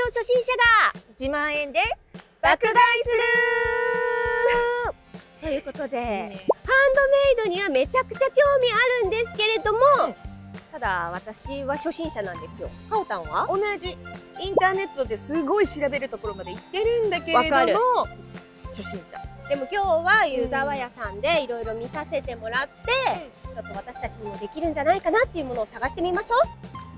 初心者が1万円で爆買いするということで、ハンドメイドにはめちゃくちゃ興味あるんですけれども、ただ私は初心者なんですよ。かおたんは？ 同じインターネットですごい調べるところまで行ってるんだけれども初心者。 でも今日は湯沢屋さんでいろいろ見させてもらって、ちょっと私たちにもできるんじゃないかなっていうものを探してみましょう。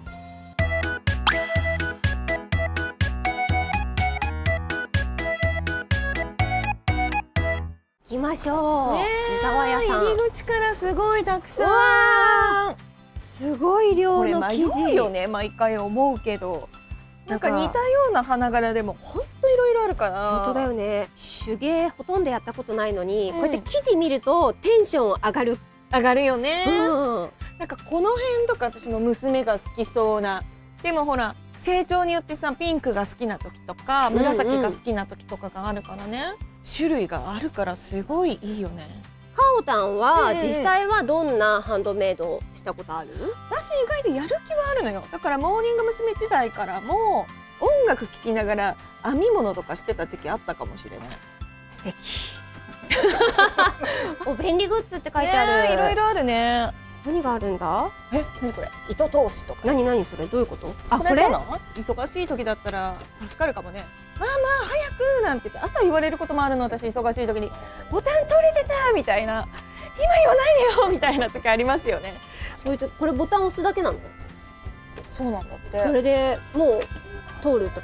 行きましょう。湯沢屋さん。 入り口からすごいたくさん。 すごい量の生地。 迷うよね、毎回思うけど。なんか似たような花柄でも本当いろいろあるから。 本当だよね。手芸ほとんどやったことないのに、こうやって生地見るとテンション上がるよね。なんかこの辺とか私の娘が好きそうな。でもほら成長によってさ、ピンクが好きな時とか紫が好きな時とかがあるからね。種類があるからすごいいいよね。 かおたんは実際はどんなハンドメイドしたことある？ 私意外とやる気はあるのよ。だからモーニング娘。時代からも音楽聴きながら編み物とかしてた時期あったかもしれない。 素敵。お便利グッズって書いてある。 いろいろあるね。 何があるんだ？ 何これ？糸通しとか。 何それ？どういうこと？あ、 これじゃない？忙しい時だったら助かるかもね。まあ早くなんて言って朝言われることもあるの。私忙しい時にボタン取れてたみたいな、今言わないでよみたいな時ありますよね。 そういうとこれボタン押すだけなの？ そうなんだって。 それでもう通るってこと？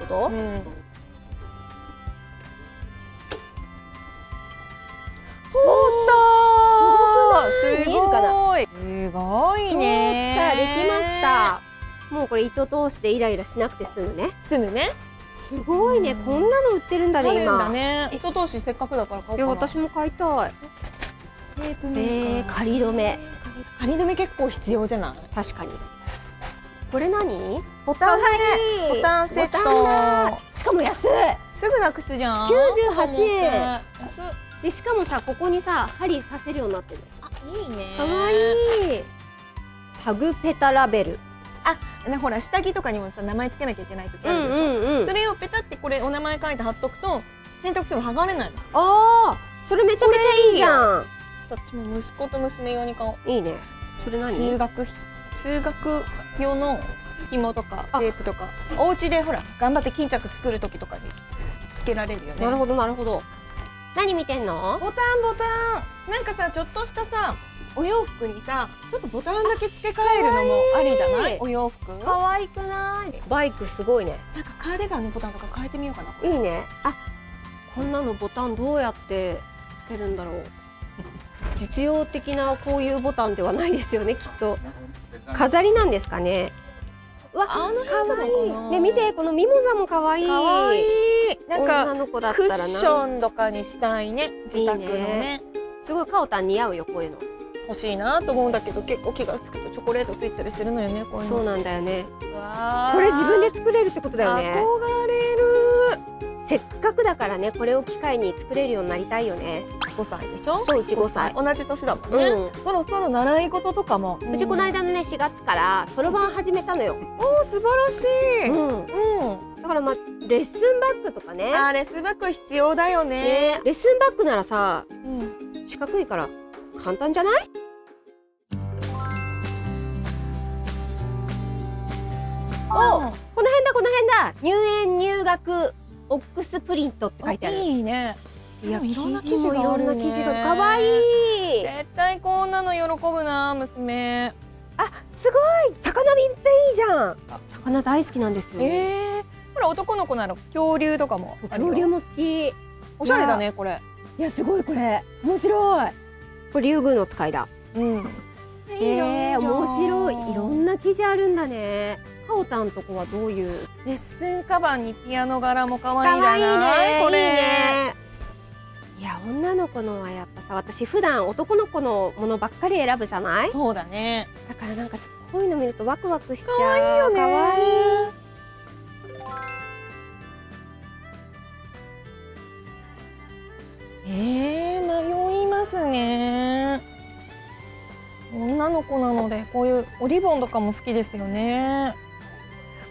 通ったー。 すごくない？見えるかな？ すごいね。 通った、できました。もうこれ糸通してイライラしなくて済むね。 済むね。 すごいね、こんなの売ってるんだね今。 糸通しせっかくだから買おうかな。 私も買いたい。 テープメーカー。 仮止め。 仮止め結構必要じゃない？ 確かに。これ何？ ボタンね。ボタンセット。 しかも安い。 すぐなくすじゃん。 98円。 安っ。 でしかもさ、ここにさ針刺せるようになってる。 あ、いいね。 かわいい。タグペタラベル。 ほら下着とかにもさ名前つけなきゃいけない時あるでしょ。それをペタってこれお名前書いて貼っとくと洗濯しても剥がれないの。 ああ、それめちゃめちゃいいじゃん。 私も息子と娘用に買おう。 いいね。それ何？ 通学用の紐とかテープとか、お家でほら頑張って巾着作る時とかにつけられるよね。 なるほどなるほど。何見てんの？ ボタン。なんかさ、ちょっとしたさお洋服にさ、ちょっとボタンだけ付け替えるのもありじゃない？お洋服。 可愛くない？バイクすごいね。 なんかカーディガンのボタンとか変えてみようかな。 いいね。あ、こんなのボタンどうやってつけるんだろう。実用的なこういうボタンではないですよね、きっと。飾りなんですかね。うわ、可愛い。ね、見て、このミモザも可愛い。 可愛い。なんか女の子だったクらな。 ッションとかにしたいね。自宅のね。 すごいかおたん似合うよ、こういうの。 欲しいなと思うんだけど、結構気がつくとチョコレートついてたりするのよね。こういうの。 そうなんだよね。これ自分で作れるってことだよね。 憧れる。 せっかくだからね、これを機会に作れるようになりたいよね。 5歳でしょ？ そう、うち5歳。 同じ年だもんね。そろそろ習い事とかも。 うちこの間のね、4月からそろばん始めたのよ。 おお、素晴らしい。 だからまあレッスンバッグとかね。 レッスンバッグ必要だよね。 レッスンバッグならさ、四角いから簡単じゃない？お、この辺だ。入園入学オックスプリントって書いてある。 いいね。 いや、 いろんな生地があるね。 可愛い。 絶対こんなの喜ぶな、娘。 あ、すごい。魚めっちゃいいじゃん。魚大好きなんですよ。 ほら男の子なら恐竜とかも。 恐竜も好き。 おしゃれだね、これ。 いや、すごいこれ。面白い。これ竜宮の使いだ。面白い。いろんな生地あるんだね。かおたんとこはどういう？ レッスンカバンにピアノ柄も可愛いじゃない？これ。 いや、女の子のはやっぱさ、私普段男の子のものばっかり選ぶじゃない？ そうだね。 だからなんかちょっとこういうの見るとワクワクしちゃう。 可愛いよね。 可愛い。迷いますね。女の子なのでこういうおリボンとかも好きですよね。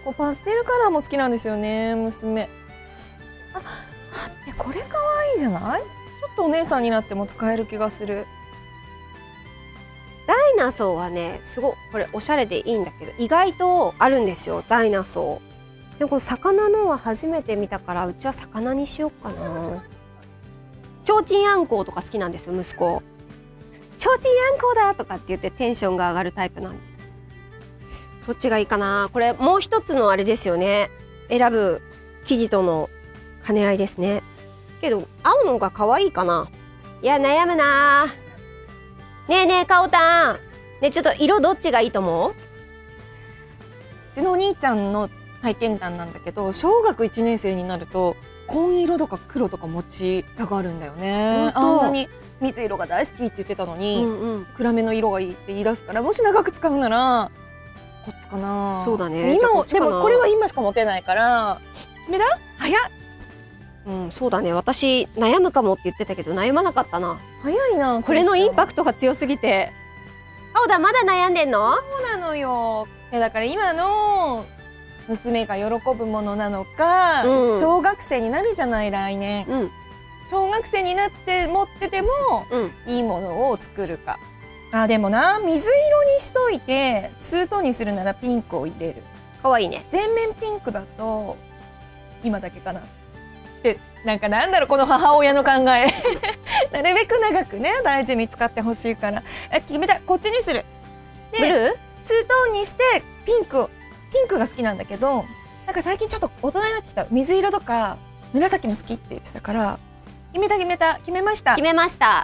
こうパステルカラーも好きなんですよね、娘。あ、待って、これ可愛いじゃない？ちょっとお姉さんになっても使える気がする。 ダイナソーはね、すごいこれおしゃれでいいんだけど、意外とあるんですよ、ダイナソー。でもこの魚のは初めて見たから、うちは魚にしようかな。ちょうちんあんこうとか好きなんですよ、息子。ちょうちんあんこうだとかって言ってテンションが上がるタイプなんで。どっちがいいかな。これもう一つのあれですよね。選ぶ生地との兼ね合いですね。けど青の方が可愛いかな。いや悩むな。ねえねえかおたん。ねえちょっと色どっちがいいと思う？ うちのお兄ちゃんの体験談なんだけど、小学1年生になると紺色とか黒とか持ちたがるんだよね。あんなに水色が大好きって言ってたのに、暗めの色がいいって言い出すから、もし長く使うならこっちかな。 そうだね。 今でもこれは今しか持てないから目だ早っ。 そうだね。私悩むかもって言ってたけど悩まなかったな。 早いな。 これのインパクトが強すぎて。青田まだ悩んでんの？ そうなのよ。だから今の娘が喜ぶものなのか、小学生になるじゃない来年。小学生になって持っててもいいものを作るか。あ、でもな、水色にしといてツートンにするならピンクを入れる。 可愛いね。 全面ピンクだと今だけかなってなんだろうこの母親の考えなるべく長くね大事に使ってほしいから、決めた、こっちにする。でブルーツートーンにしてピンクが好きなんだけど、なんか最近ちょっと大人になってきた。水色とか紫も好きって言ってたから、決めました。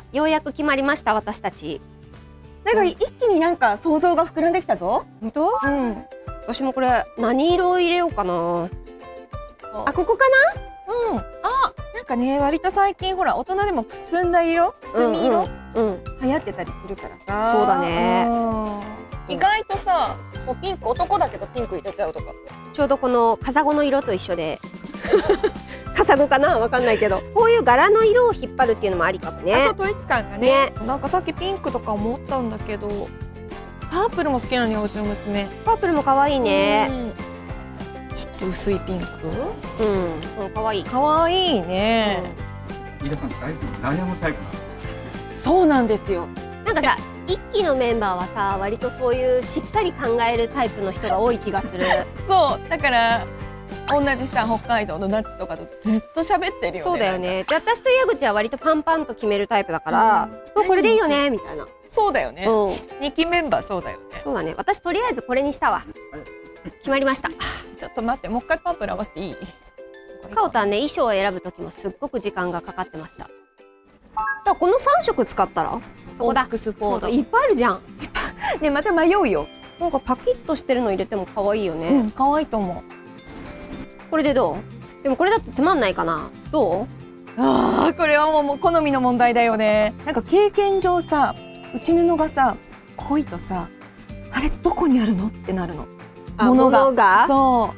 ようやく決まりました、私たち。 なんか一気になんか想像が膨らんできたぞ。 本当？私もこれ何色を入れようかな。あ、ここかな？ あ、なんかね、割と最近ほら大人でもくすんだ色、くすみ色、流行ってたりするからさ。 そうだね。 意外とさ、もうピンク、男だけどピンク入れちゃうとか。 ちょうどこのカサゴの色と一緒でカサゴかな、わかんないけど、こういう柄の色を引っ張るっていうのもありかもね。 そう、統一感がね。なんかさっきピンクとか思ったんだけど、パープルも好きなのよ、うちの娘。 パープルも可愛いね。 ちょっと薄いピンク。 可愛い。 可愛いね。 飯田さん、だいぶ悩むタイプなの？ そうなんですよ。 なんかさ、一期のメンバーはさ、割とそういうしっかり考えるタイプの人が多い気がする。 そうだから同じさ北海道のナッツとかとずっと喋ってるよね。 そうだよね。で、私と矢口は割とパンパンと決めるタイプだから、これでいいよねみたいな。 そうだよね。2期メンバーそうだよね。 そうだね。私とりあえずこれにしたわ。決まりました。 ちょっと待って、もう一回パープル合わせていい？ かおたんね、衣装を選ぶ時もすっごく時間がかかってました。だこの3色使ったらそこだ。そうだ、いっぱいあるじゃん。 ね、また迷うよ。 なんかパキッとしてるの入れても可愛いよね。 可愛いと思う。 これでどう？でもこれだとつまんないかな。どう？ これはもう好みの問題だよね。なんか経験上さ、内布がさ濃いとさ、あれどこにあるのってなるの。物が。そう。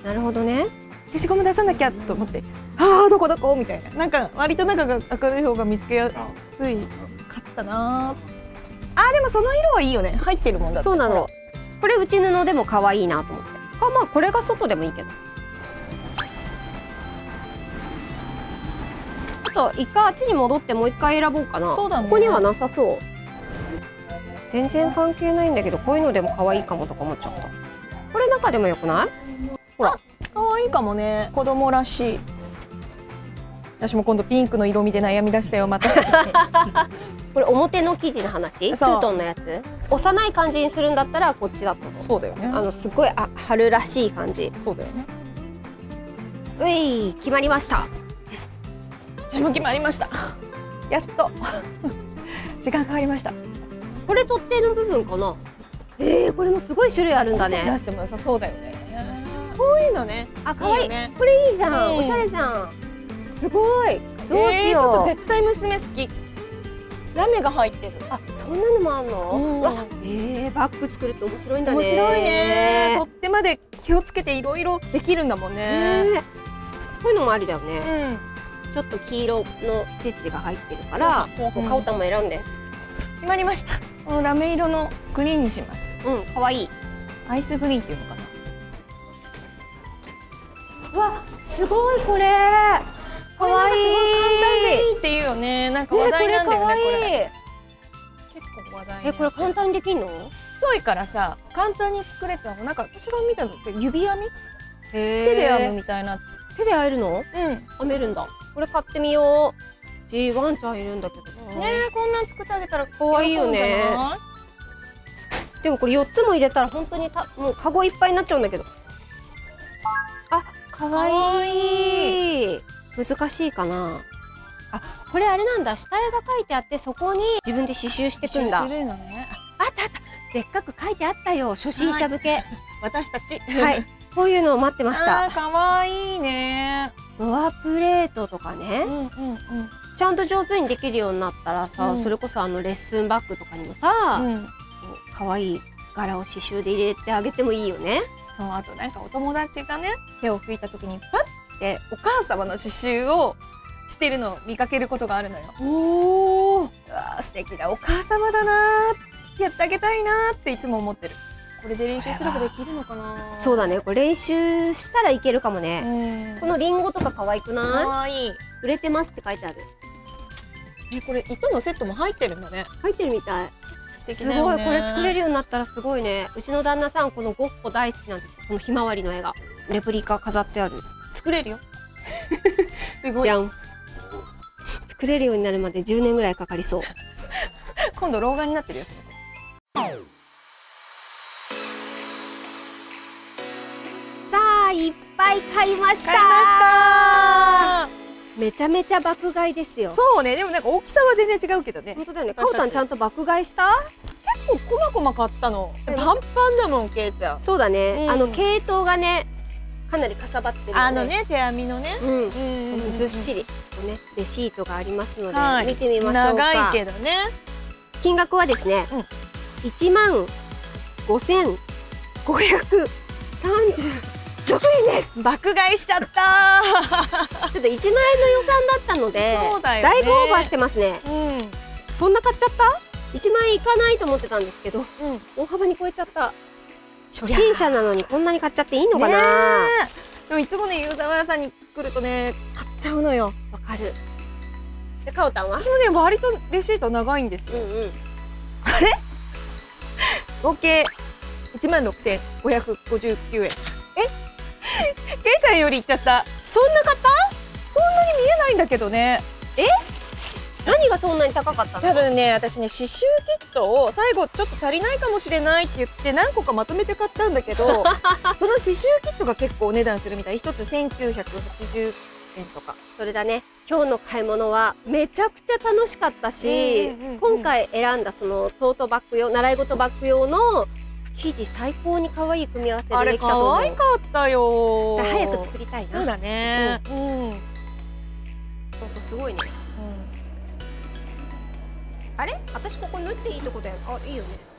なるほどね。 消しゴム出さなきゃと思って、どこみたいな。なんか割と中が明るい方が見つけやすいかったな。でもその色はいいよね。入ってるもんだって。 そうなの。これ内布でも可愛いなと思って。まあこれが外でもいいけど。ちょっと一回あっちに戻ってもう一回選ぼうかな。 そうだね。 ここにはなさそう。全然関係ないんだけど、こういうのでも可愛いかもとか思っちゃった。これ中でもよくない？ほら、 可愛いかもね。子供らしい。私も今度ピンクの色味で悩み出したよまた。 これ表の生地の話、ツートンのやつ。幼い感じにするんだったらこっちだと思う。 そうだよね。 すごい春らしい感じ。 そうだよね。 うい、決まりました。 私も決まりました。やっと時間かかりました。 これ取っ手の部分かな。これもすごい種類あるんだね。 出しても良さそうだよね。こういうのね。 可愛いね。これいいじゃん。おしゃれじゃん。すごい。どうしよう。 ちょっと絶対娘好き。ラメが入ってる。 そんなのもあんの？バッグ作ると面白いんだね。 面白いね。取っ手まで気をつけていろいろできるんだもんね。 こういうのもありだよね。ちょっと黄色のテッチが入ってるから、かおたんも選んで。 決まりました。このラメ色のグリーンにします。 可愛い。 アイスグリーンっていうのかな。 うわ、すごいこれ。可愛い。 簡単でいいっていうよね。なんか話題なんだよね、これ。結構話題。 これ簡単にできんの？ 太いからさ、簡単に作れちゃうの。なんか私が見たのって指編み？ 手手で編むみたいなやつ。 手で編えるの？ うん。 編めるんだ。これ買ってみよう。ワンちゃんいるんだけどな。 ねえ、こんなん作ってあげたら可愛いよね。 喜ぶんじゃない？ でもこれ4つも入れたら本当にもうカゴいっぱいになっちゃうんだけど。あ、可愛い。難しいかな。あ、これあれなんだ。下絵が書いてあってそこに自分で刺繍していくんだ。 するのね。 あったあった。でっかく書いてあったよ。初心者向け。 私たち。 はい。こういうのを待ってましあー、 た。 可愛いね。 ドアプレートとかね。 うんうんうん。 ちゃんと上手にできるようになったらさ、 うんそれこそレッスンバッグとかにもさ、可愛い柄を刺繍で入れてあげてもいいよね。 そう、あとなんかお友達がね、手を拭いた時にパッてお母様の刺繍をしてるのを見かけることがあるのよ。 おお。 うわー、素敵なお母様だなー、やってあげたいなーっていつも思ってる。これで練習すればできるのかな。 そうだね。これ練習したらいけるかもね。このリンゴとか可愛くない？ 可愛い。 売れてますって書いてある。 これ糸のセットも入ってるんだね。 入ってるみたい。 素敵すごい。 だよね。 これ作れるようになったらすごいね。うちの旦那さんこのゴッホ大好きなんですよ。このひまわりの絵がレプリカ飾ってある。 作れるよ。すごい。 じゃん。作れるようになるまで10年ぐらいかかりそう。 今度老眼になってるよ。 さあ、いっぱい買いました。 買いました。 めちゃめちゃ爆買いですよ。 そうね。でもなんか大きさは全然違うけどね。 本当だよね。かおたんちゃんと爆買いした？ 結構こまこま買ったの。パンパンだもん、けいちゃん。 そうだね。 うん系統がね、かなりかさばってるので。 ね、手編みのね。 ずっしりね、レシートがありますので、 はい見てみましょうか。 長いけどね。 金額はですね、15,536円です。 爆買いしちゃったー。 ちょっと1万円の予算だったので、 そうだよね。 だいぶオーバーしてますね。 うん。 そんな買っちゃった？ 1 万円いかないと思ってたんですけど、大幅に超えちゃった。初心者なのにこんなに買っちゃっていいのかな？ でもいつもね、ユーザー屋さんに来るとね、買っちゃうのよ。 わかる。で、かおたんは？ 私もね、割とレシート長いんですよ。あれ？合計16,559円。けいちゃんよりいっちゃった。 そんな買った？ そんなに見えないんだけどね。 何がそんなに高かったの？ 多分ね、私ね、刺繍キットを最後ちょっと足りないかもしれないって言って何個かまとめて買ったんだけどその刺繍キットが結構お値段するみたい。一つ1980円とか。 それだね。今日の買い物はめちゃくちゃ楽しかったし、今回選んだそのトートバッグ用、習い事バッグ用の生地、最高に可愛い組み合わせでできたと思う。 あれ可愛かったよ。 早く作りたいな。 そうだね。 ほんとすごいね。あれ？私ここ縫っていいとこだよ。あ、いいよね。